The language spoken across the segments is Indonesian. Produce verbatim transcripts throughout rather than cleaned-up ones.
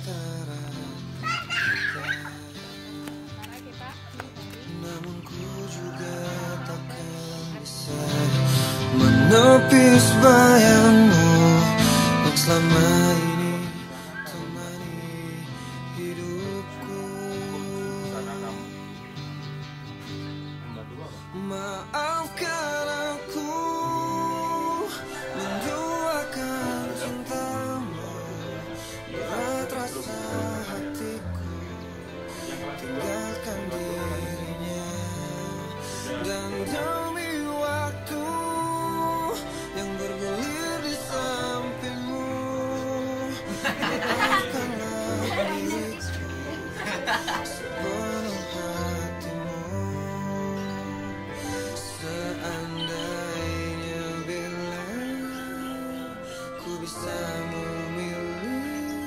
antara kita, namun ku juga takkan bisa menepis bayangmu yang selama ini temani hidupku. Maafkan aku menduakan cintamu, berat rasa hatiku tinggalkan dirinya, dan demi waktu yang bergulir di sampingmu, maafkanlah diriku sepenuh hatimu. Seandainya bila ku bisa memilih,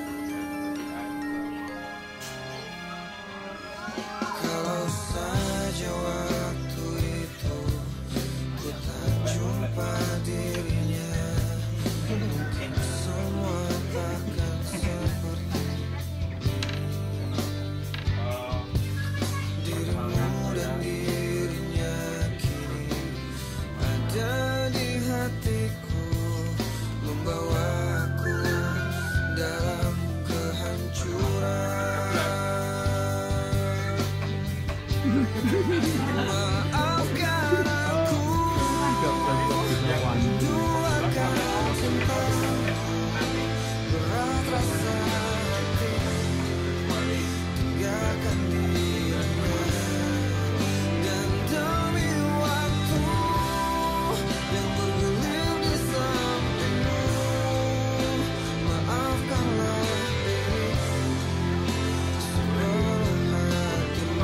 kalau saja waktu itu ku tak jumpa dirinya, mungkin semua takkan seperti dirimu dan dirinya kini ada di hatiku, membawaku dalam kehancuran. Maafkan aku menduakan cintamu, berat rasa hati tinggalkan dirinya, dan demi waktu yang bergulir di sampingmu, maafkanlah diriku sepenuh hatimu.